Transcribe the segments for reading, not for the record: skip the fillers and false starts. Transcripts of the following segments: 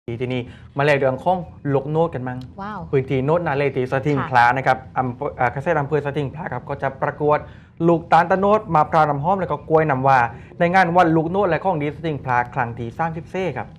ทีนี้มาเลยเรื่องของลกโนดกันมั้งว้าวพื้นที่โนดนาเลตีสถิงพลานะครับเกษตรอำเภอสถิงพลาครับก็จะประกวดลูกตาลตะโนดมาพร้าวน้ำหอมแล้วก็กล้วยน้ำว้าในงานวันลูกโนดและของดีสถิงพลาครั้งที่30เซ่ครับ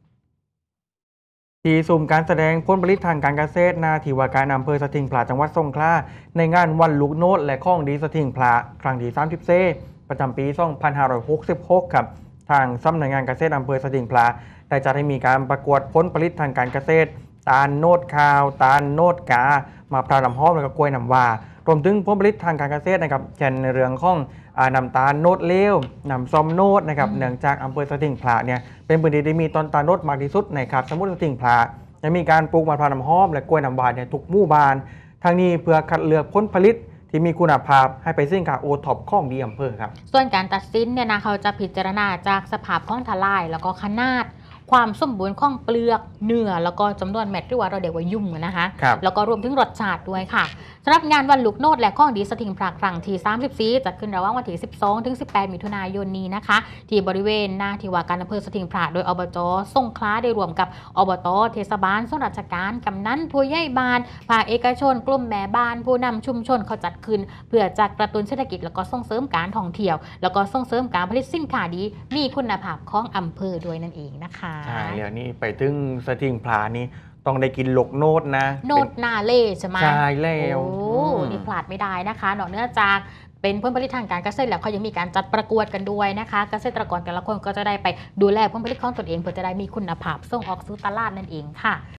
ที่ซุ้มการแสดงผลผลิตทางการเกษตรนาที่ว่าการอำเภอสถิงพลาจังหวัดสงขลาในงานวันลูกโนดและของดีสถิงพลาครั้งที่30เซ่ประจำปี2566ครับทางสำนักงานเกษตรอำเภอสถิงพลาได้จัดให้มีการประกวดผลผลิตทางการเกษตรตาลโนดข้าวตาลโนดกามาพร้าวน้ำหอมแล้วก็กล้วยน้ำว้ารวมถึงผลผลิตทางการเกษตรนะครับเช่นในเรื่องของน้ำตาลโนดเลวน้ำส้มโนดนะครับเนื่องจากอำเภอสถิงพลาเนี่ยเป็นพื้นที่ที่มีต้นตาลโนดมากที่สุดในคาบสมุทรสถิงพลาจะมีการปลูกมะพร้าวน้ำหอมและกล้วยน้ำว้าเนี่ยทุกหมู่บ้านทางนี้เพื่อคัดเลือกผลผลิตที่มีคุณภาพให้ไปสินค้าโอท็อปของดีอำเภอครับส่วนการตัดสินเนี่ยนะเขาจะพิจารณาจากสภาพของทลายแล้วก็ขนาดความสมบูรณ์ของเปลือกเนื้อแล้วก็จำนวนเม็ดหรือว่าเราเรียกว่ายุ่งนะคะแล้วก็รวมถึงรสชาติด้วยค่ะสำหรับงานวันลูกโนดและข้องดีสถิงพลาครั้งที่34จัดขึ้นระหว่างวันที่12 ถึง 18 มิถุนายนนี้นะคะที่บริเวณหน้าที่ว่าการอำเภอสถิงพลาโดยอบจ.สงขลาได้รวมกับอบต.เทศบาลส่วนราชการกำนันผู้ใหญ่บ้านภาคเอกชนกลุ่มแม่บ้านผู้นำชุมชนเขาจัดขึ้นเพื่อจะกระตุ้นเศรษฐกิจแล้วก็ส่งเสริมการท่องเที่ยวแล้วก็ส่งเสริมการผลิตสินค้าดีมีคุณภาพของอำเภอด้วยนั่นเองนะคะใช่เดี๋ยวนี้ไปถึงสถิงพลานี่ต้องได้กินหลกโนดนะโนดนาเล่ใช่ไหมใช่แล้วโอ้นี่พลาดไม่ได้นะคะนอกเหนือจากเป็นผลผลิตทางการเกษตรแล้วเขายังมีการจัดประกวดกันด้วยนะคะเกษตรกรแต่ละคนก็จะได้ไปดูแลผลผลิตของตนเองเพื่อจะได้มีคุณภาพส่งออกสู่ตลาดนั่นเองค่ะ